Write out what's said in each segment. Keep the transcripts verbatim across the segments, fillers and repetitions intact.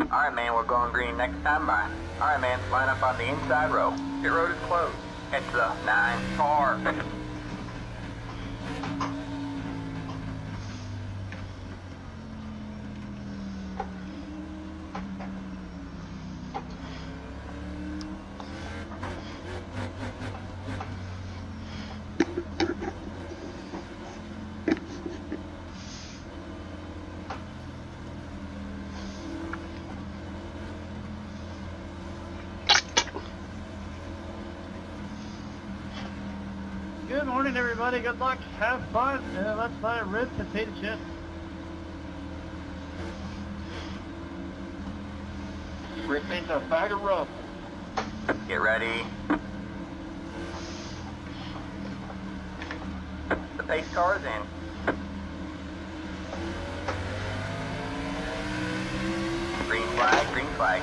Alright, man, we're going green next time by. Alright, man, line up on the inside row. Pit road is closed. Head to the nine car. Good morning, everybody. Good luck. Have fun. Uh, let's buy a rib potato chip. Rip into a bag of rub. Get ready. The pace car is in. Green flag, green flag.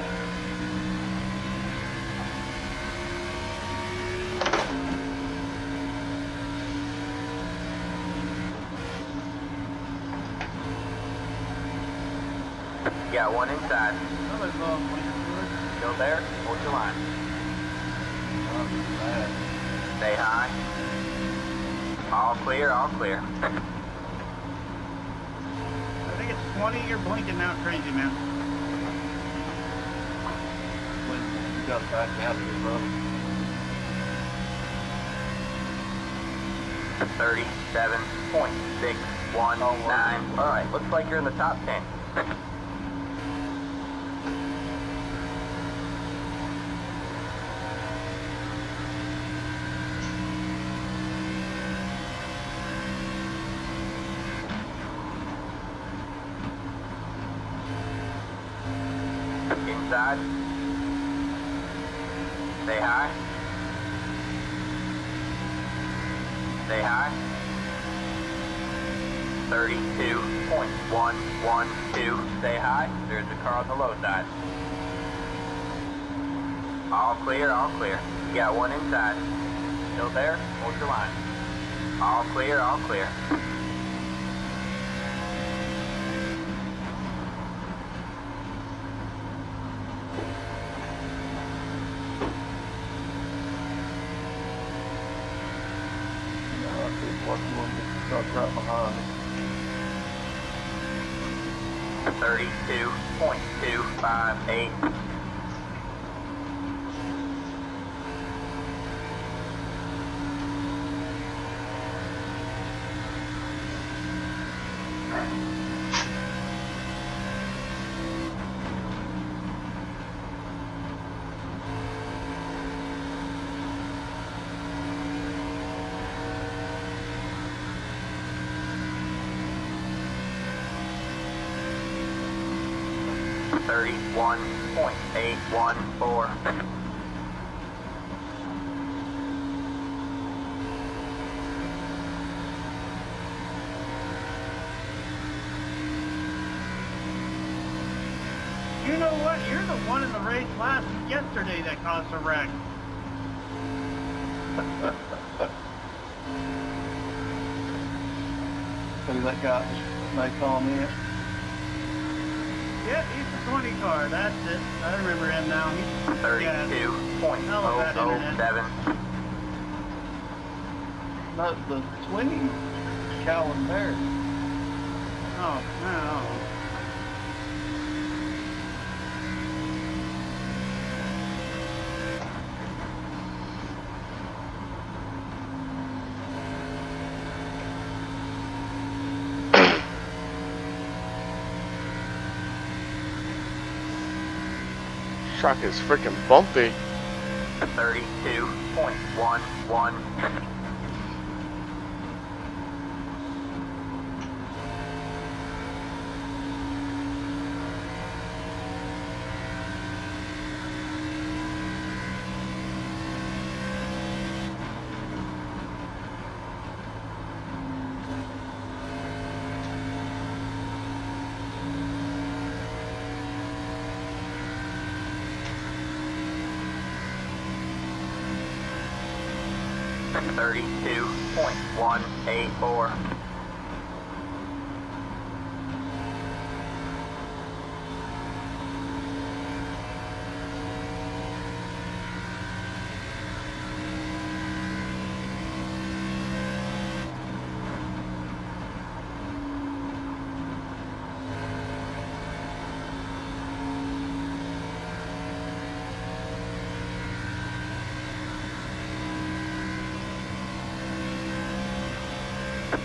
Got one inside. Still there? Hold your line. Stay high. All clear, all clear. I think it's twenty. You're blinking now, crazy man. You got back out of your road. thirty-seven point six one nine. Alright, looks like you're in the top ten. Inside. Stay high. Stay high. thirty-two point one one two. Stay high. There's a car on the low side. All clear, all clear. You got one inside. Still there? Hold your line. All clear, all clear. Right behind. thirty-two point two five eight. thirty-one point eight one four. You know what? You're the one in the race last yesterday that caused a wreck. Who that guy may call me? Yep, he's the twenty car. That's it. I remember him now. He's thirty-two point oh oh seven. Not the twenty Calvin Bear. Oh, no. Truck is freaking bumpy. thirty-two point one one. thirty-two point one eight four.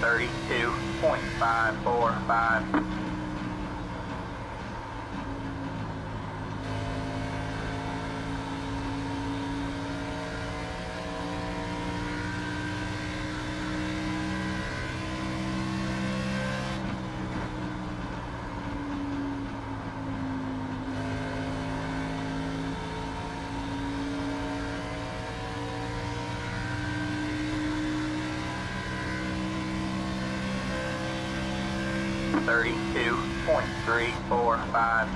thirty-two point five four five. thirty-two point three four five.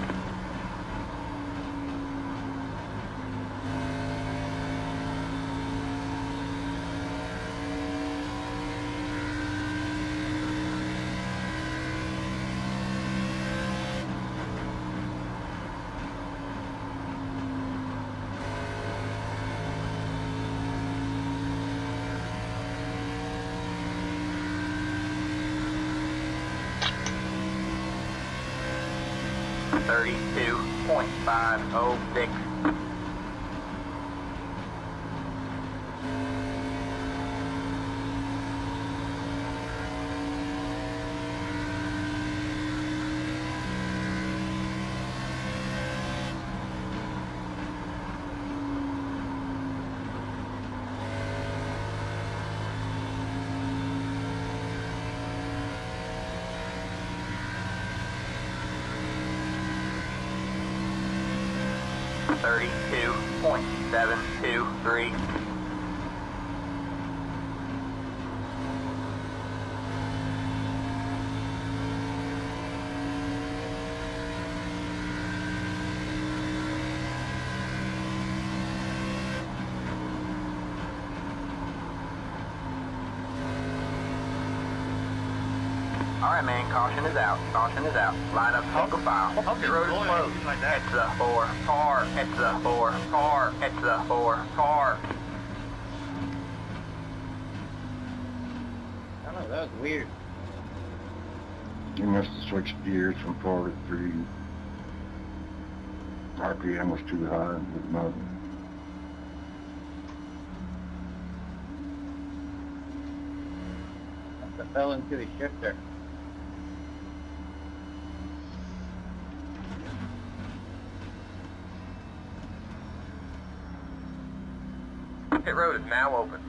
thirty-two point five oh six. thirty-two point seven two three. Alright man, caution is out. Caution is out. Line up single file. Pit road is closed. Like that. It's a four car. It's a four car. It's a four car. I don't know, that was weird. You must have switched gears from four to three. R P M was too high with mud. I fell into the shifter. Pit road is now open.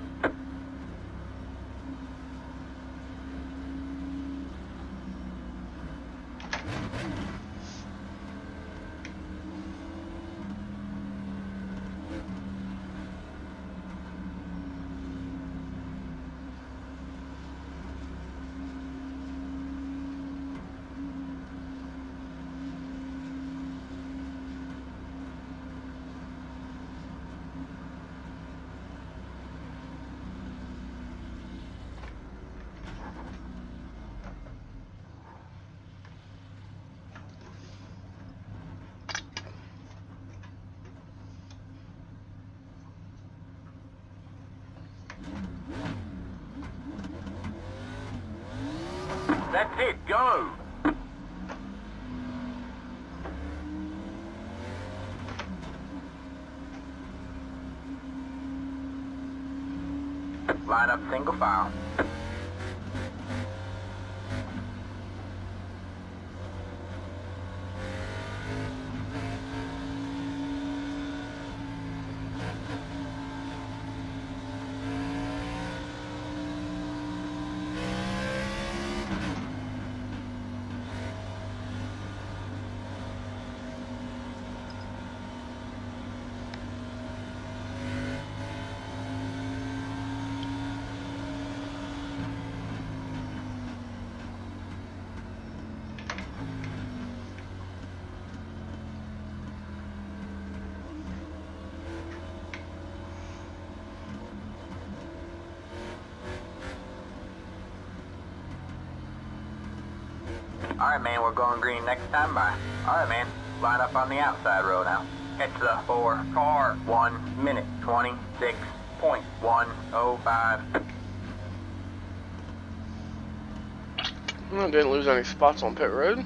That's it, go! Line up single file. Alright man, we're going green next time, bye. Alright man, line up on the outside row now. It's the four car, one minute, twenty-six point one oh five. I didn't lose any spots on pit road.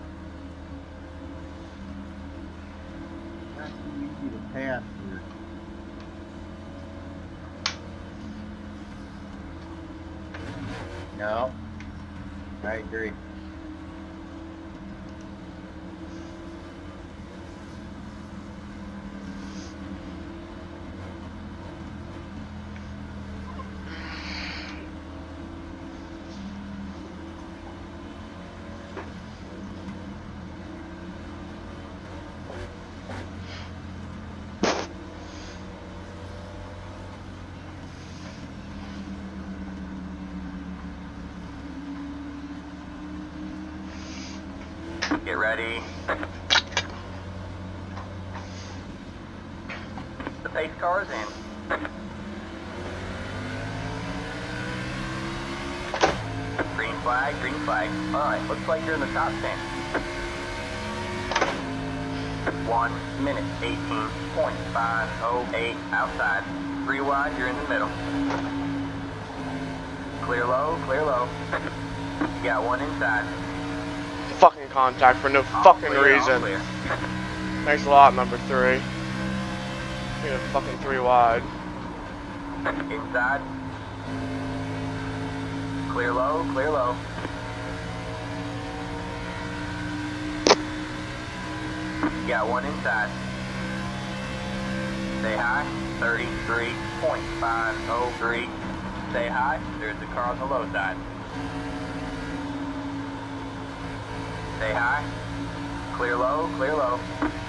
Not too easy to pass here. No. I agree. Get ready. The pace car is in. Green flag, green flag. Alright, looks like you're in the top ten. One minute, eighteen point five oh eight outside. Three wide, you're in the middle. Clear low, clear low. You got one inside. Fucking contact for no fucking All clear, all reason. clear. Thanks a lot, number three. Being a fucking three wide. Inside. Clear low, clear low. You got one inside. Stay high, thirty-three point five oh three. Stay high, there's the car on the low side. Stay high, clear low, clear low.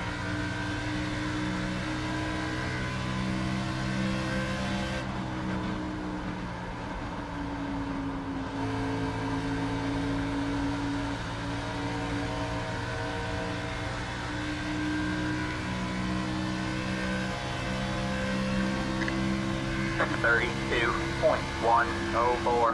thirty-two point one oh four.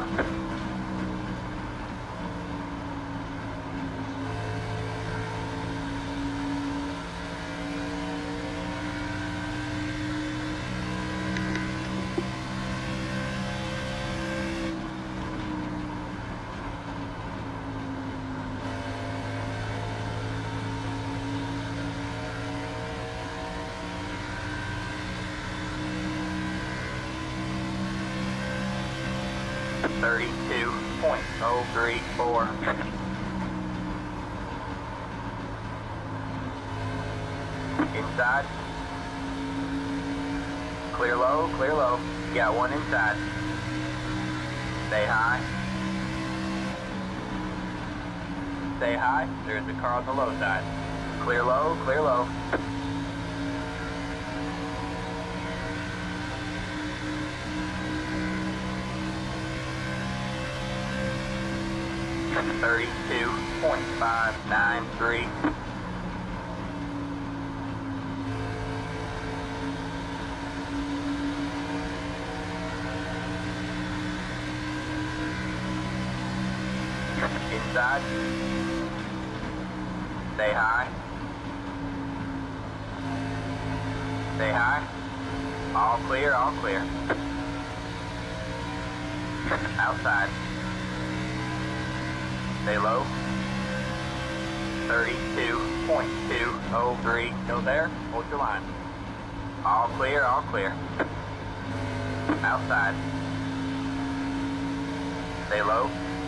thirty-two point oh three four. Inside. Clear low, clear low. You got one inside. Stay high. Stay high. There's the car on the low side. Clear low, clear low. thirty-two point five nine three. Inside. Stay high. Stay high. All clear, all clear. Outside. Stay low. thirty-two point two oh three. Still there? Hold your line. All clear, all clear. Outside. Stay low.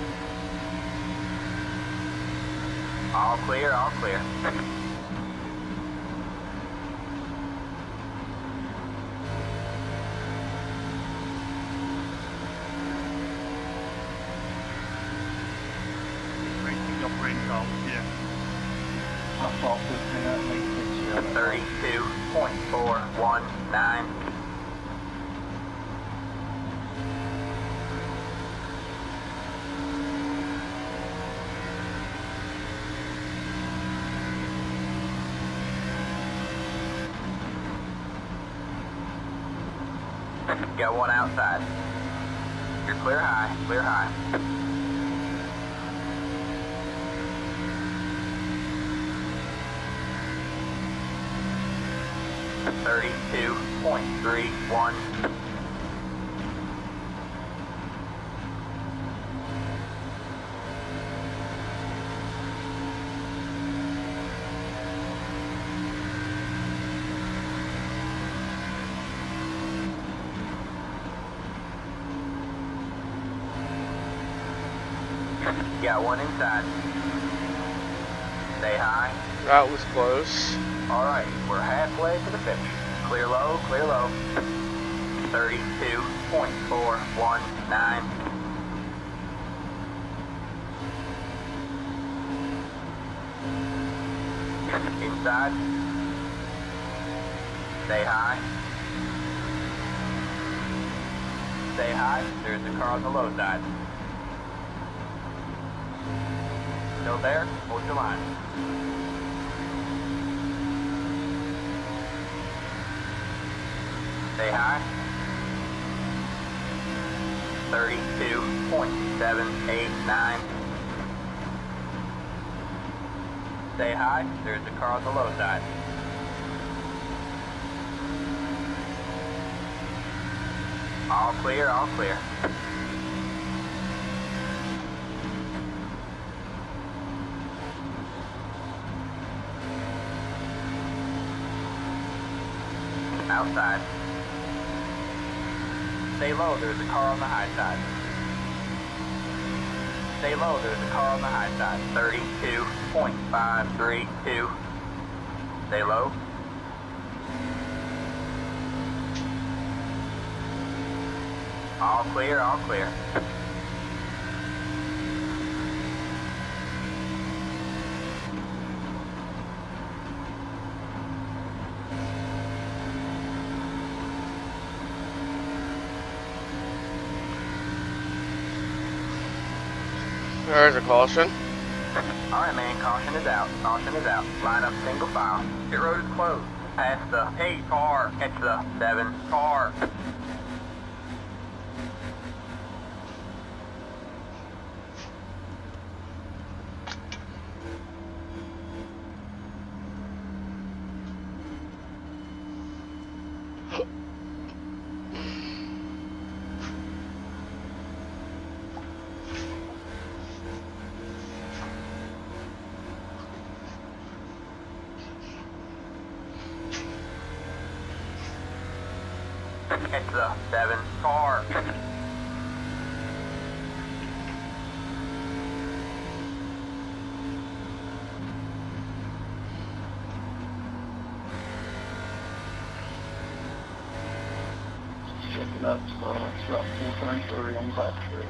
All clear, all clear. Racing your brain call, yeah. I thought fifteen at least. thirty-two point four one nine. Got one outside. You're clear high, clear high. thirty-two point three one. Got one inside. Stay high. That was close. Alright, we're halfway to the finish. Clear low, clear low. thirty-two point four one nine. Inside. Stay high. Stay high. There's a car on the low side. Still there? Hold your line. Stay high. thirty-two point seven eight nine. Stay high. There's a car on the low side. All clear, all clear. Outside. Stay low, there's a car on the high side. Stay low, there's a car on the high side. thirty-two point five three two. Stay low. All clear, all clear. There's a caution. Alright, man, caution is out. Caution is out. Line up single file. Pit road is closed. Past the eight car. Catch the seven car. Catch the seven car. Checking up, so it's about four twenty-three on the back street.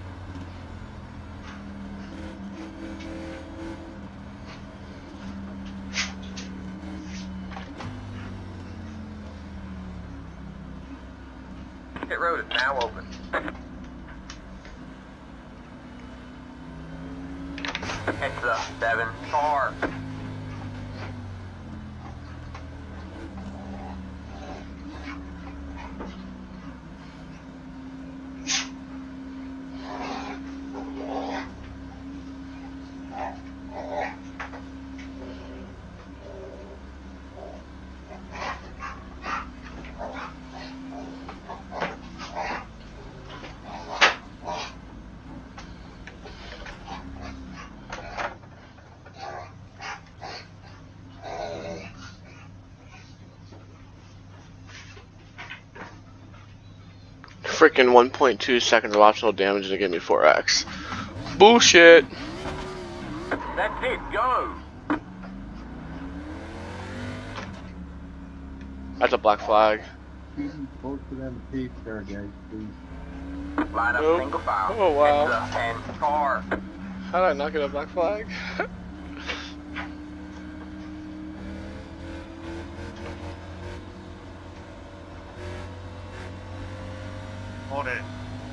Pit road is now open. Catch the seven car. Freaking one point two seconds of optional damage to get me four X. Bullshit. That's it, go! That's a black flag. Close to them peaks there, guys, please. Line up Nope. single file. Oh, wow. Catch the ten car. How did I not get a black flag? Hold it.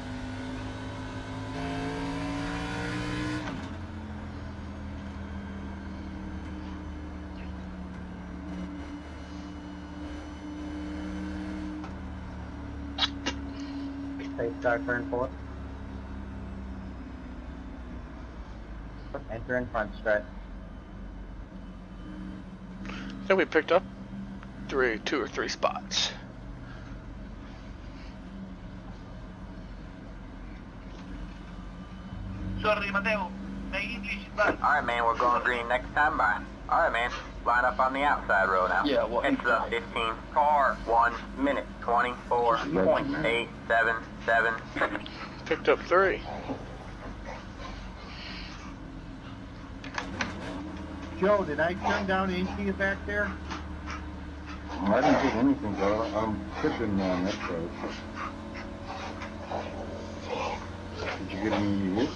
Safe start turn four. Enter in front straight. I think we picked up three, two or three spots. Sorry, Mateo. My English is bad. Alright, man, we're going green next time by. Alright, man, line up on the outside row now. Yeah, what? Catch the fifteen car. One minute, twenty-four point eight seven seven. Picked up three. Joe, did I turn down into you back there? I didn't get anything, though. I'm tipping on that side. Did you get any hits?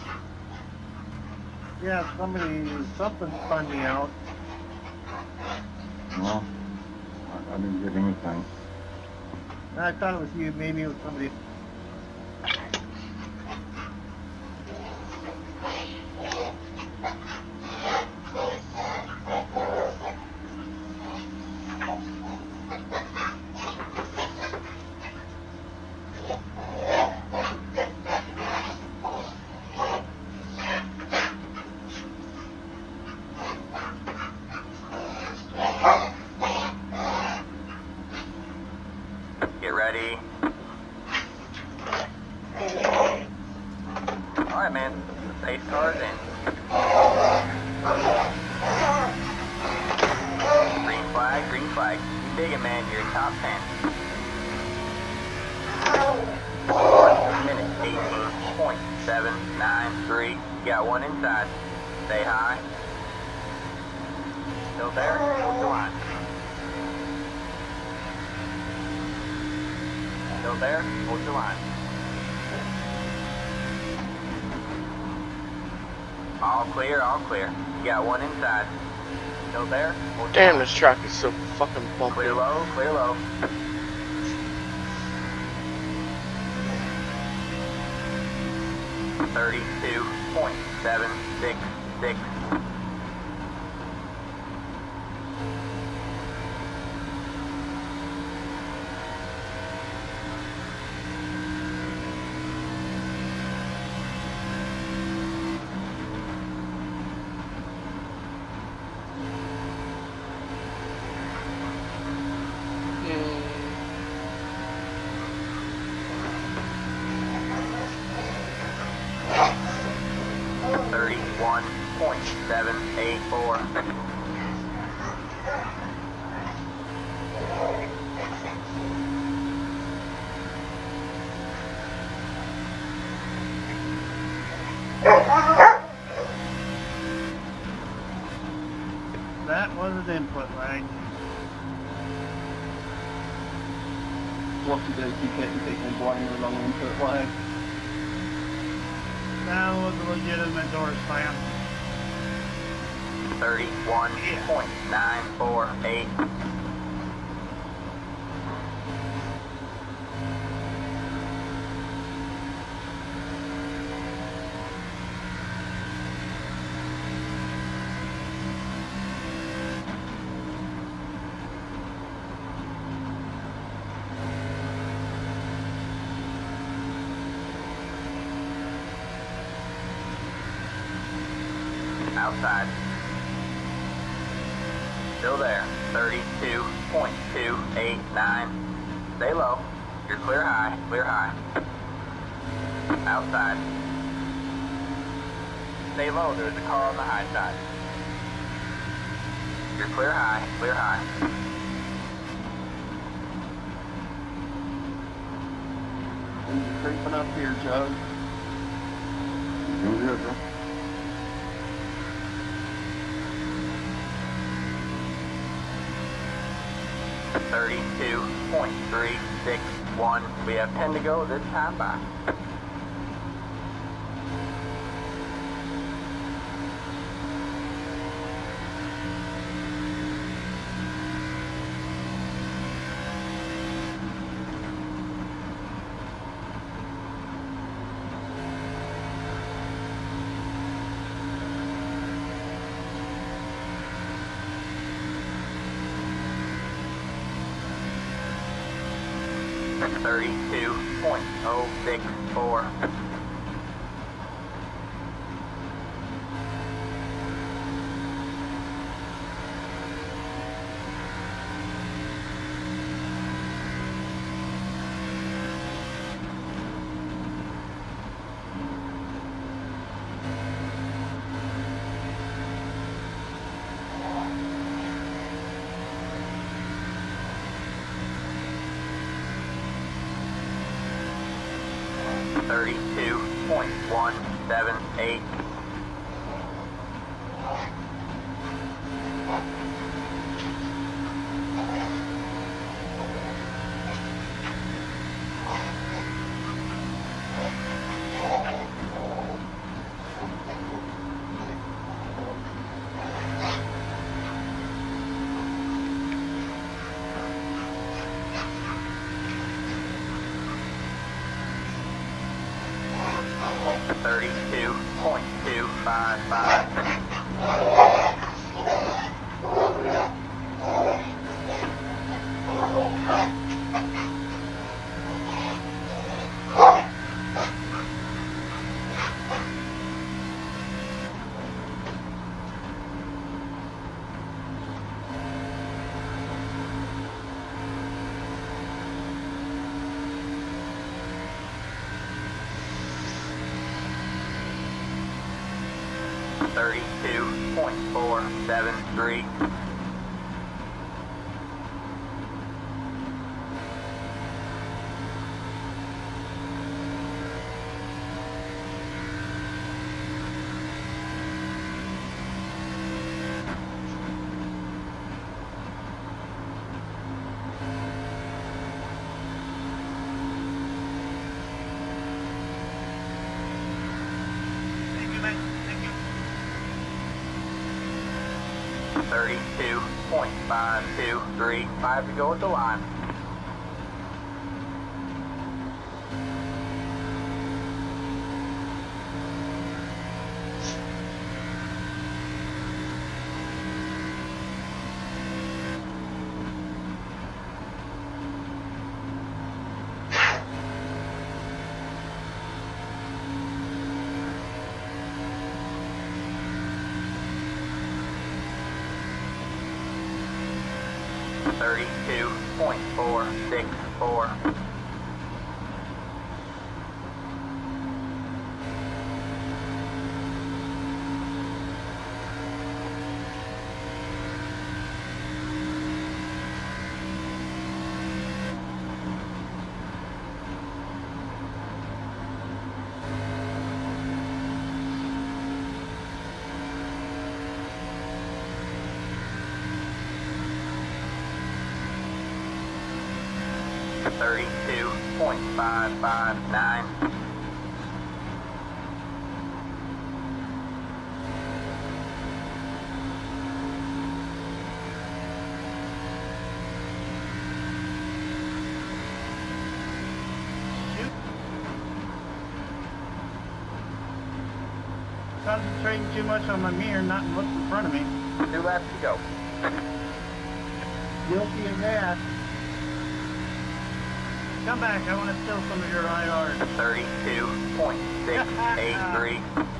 Yeah, somebody, something spun me out. No. I, I didn't get anything. I thought it was you, maybe it was somebody. Get ready. Alright, man. The pace car's in. Green flag, green flag. You dig it, man. You're in top ten. One minute, eighteen point seven nine three. You got one inside. Stay high. Still there? Hold the line. Still there? Hold your line. All clear, all clear. You got one inside. Still there? Hold your Damn, line. this track is so fucking bumpy. Clear low, clear low. Thirty-two point seven six six. Thirty-one point seven eight four. That was an input lag. What to do if you can't take any blame along into it lag? That was a legitimate door slam. Thirty-one point nine four eight. Outside. Still there. Thirty-two point two eight nine. Stay low. You're clear high. Clear high. Outside. Stay low. There's a car on the high side. You're clear high. Clear high. And you're creeping up here, Joe. Doing good, bro. Thirty-two point three six one. We have ten to go this time by. Thirty-two point oh six four. Thirty-two point one seven eight. thirty-two point two five five. thirty-two point four seven three. thirty-two point five two three. Five to go at the line. thirty-two point four six four. thirty-two point five five nine. Shoot. Concentrating too much on my mirror, not what's in front of me. Two laps to go. Guilty of that. Come back, I want to steal some of your I R. thirty-two point six eight three.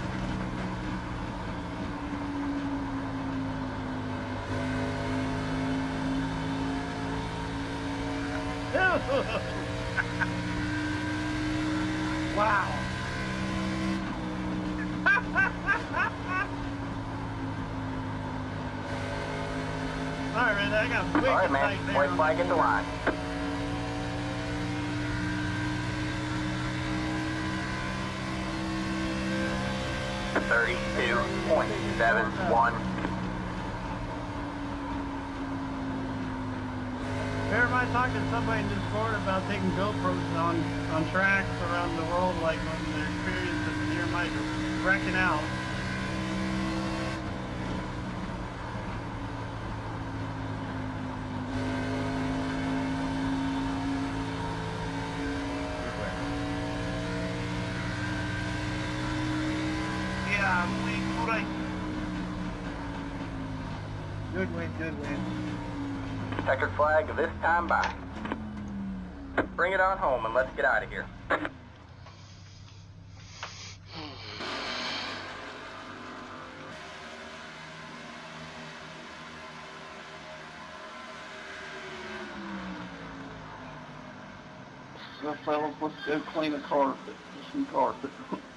Wow. Alright, man, I got big Alright, man. tight there. White flag at the line. thirty-two point seven one. Every time I talk to somebody in Discord about taking GoPros on, on tracks around the world, like when they're experiencing near my wrecking out. Yeah, we right. Good win, good win. Checkered flag this time by. Bring it on home and let's get out of here. So fellas, let's go clean a carpet. Some carpet.